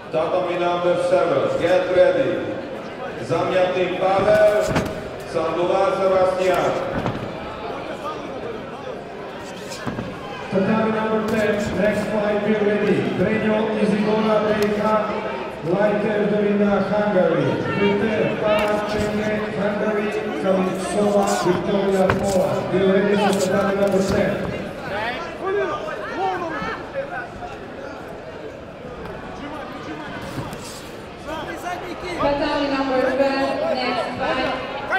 Tatami number 7, get ready. Zamyatin Pavel, Sandoval Sebastian. Tatami number 10, next fight, be ready. Trenio Isidora Bejka, Lighter Dorina, Hungary. Prepare, Palachenge, Hungary, Kalitsova, Victoria, Poland. Be ready for tatami number 10. Tatami number 12, next fight.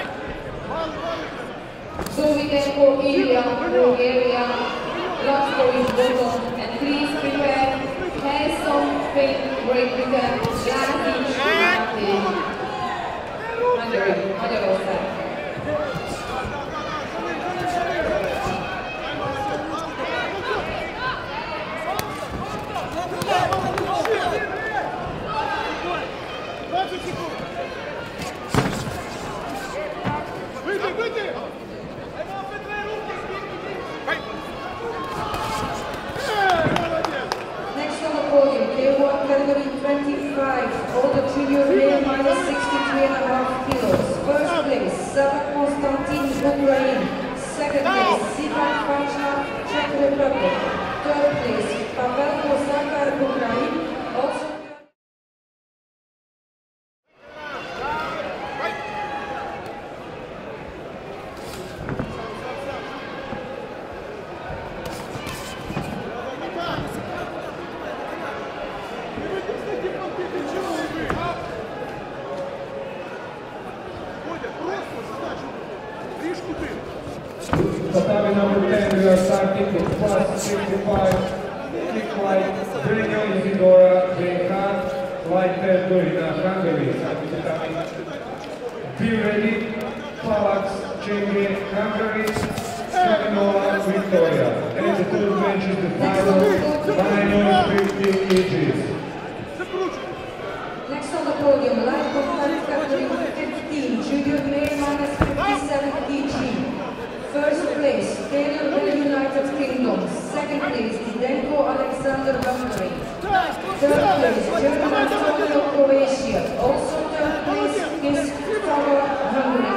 Zovitenko Ilya, Bulgaria, Laskovic Bottom, and please prepare Helson, Spain, Great Britain, Lazic, Hungary, Magyarország. Next on the podium, K1 category 25, all the junior male minus 63.5 kilos. First place, Savan Konstantin, Ukraine. Second place, Sivan Fachna, Czech Republic. Third place, Pavel Kosakar, Ukraine. Also Tatami number 10, we are starting with plus 65, kick fight, Trenio Isidora Bejka, Lighter Dorina, Hungary. Be ready, Palachenge, Hungary, Kalinova, Victoria. And the third match is the final, 950 kgs. next on the podium, light contact category 15, junior male minus 57 kg. First place, Taylor, United Kingdom. Second place, Zdenko Alexander, Hungary. Third place, German Antonio, Croatia. Also third place is Tara, Hungary.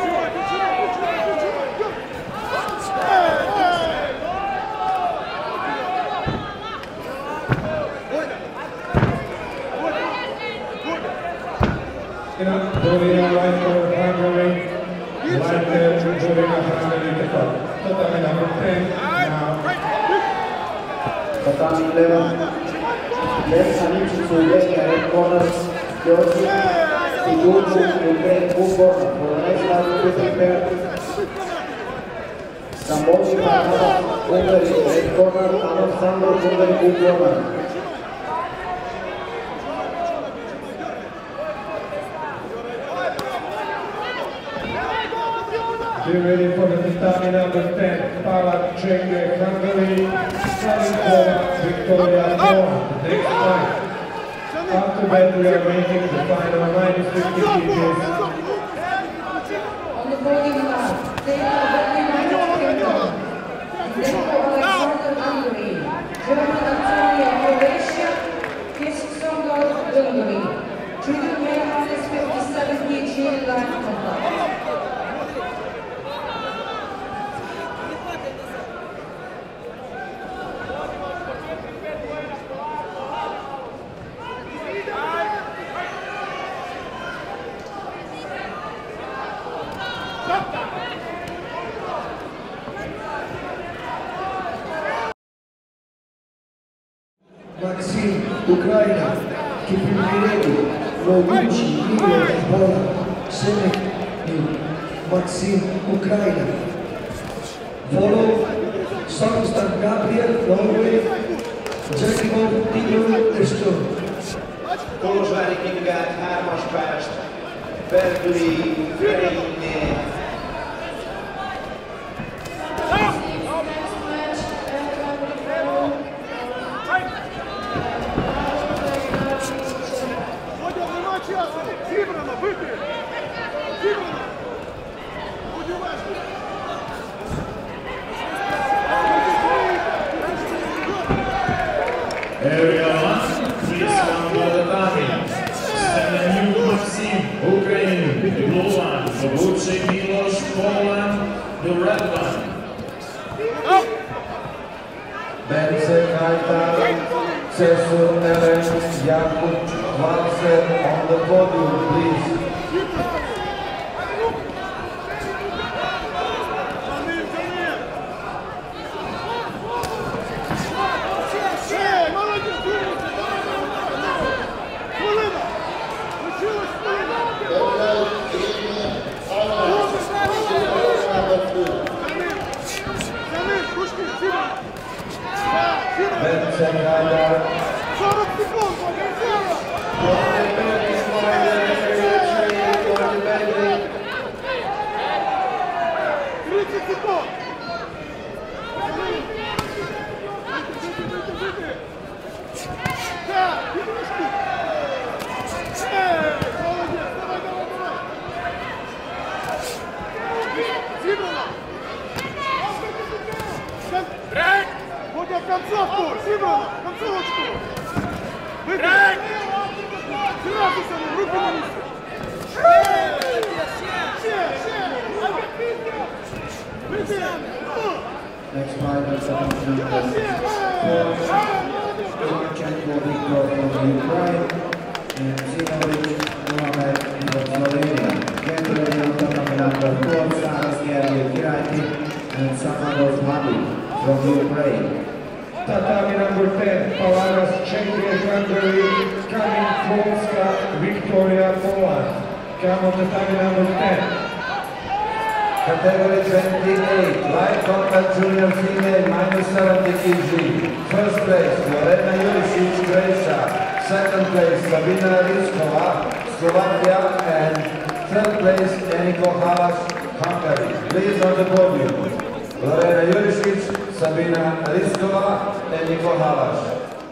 Dorina Lighter, Hungary. Lighter Dorina, Hungary. Tatami number 10 now. Tatami 11. Let's switch to Slovenia red corner. Georgi Igodu, Ukraine, blue corner. For the next fight, prepare. Sambochi Parhava, Hungary, red corner. Anov Sandro, Hungary, blue corner. Be ready for the tatami number 10, Palachenge, Hungary, Kalinova, Victoria, Poland. Next fight. After that, we are making the final minus 50 kgs. On the podium now, Taylor, United Kingdom. Zdenko Alexander, Hungary. German Antonio, Croatia. Kisongol, Hungary. Junior male minus 57 kg light contact. Maxim, Ukraina, Kipimireli, Noguchi, Igor, Poland, Senek, Maxim, Ukraina. Follow, Samstan Gabriel, Norway, Jakimov, Tigor, Estonia. Kolozsvári Kingát, 3-as pást, Berguli, Ferényné. Area 1, please come to the back. Latvan. Bence Kajtar, Cesur Eren, Jakub Valser on the podium, please. Bence Kajtar. Концовку! Сибрана! Концовочку! Выиграй! Сразу со мной! Руки на месте! Next fight is Lomachenko Viktor from Ukraine and Zinovic Mohamed from Slovenia. Get ready on the number 4, Saras Gergely Kirati and Samadov Mali from Ukraine. Tatami number 10, Palaras Czechia, Hungary, Kamil Polska, Victoria, Poland. Come on tatami number 10. Category 28, light combat junior female, minus 70 kg. First place, Lorena Jurisic, Croatia. Second place, Sabina Riskova, Slovakia. And third place, Eniko Halas, Hungary. Please on the podium. Lorena Jurisic, Sabina Riskova, Eniko Halas.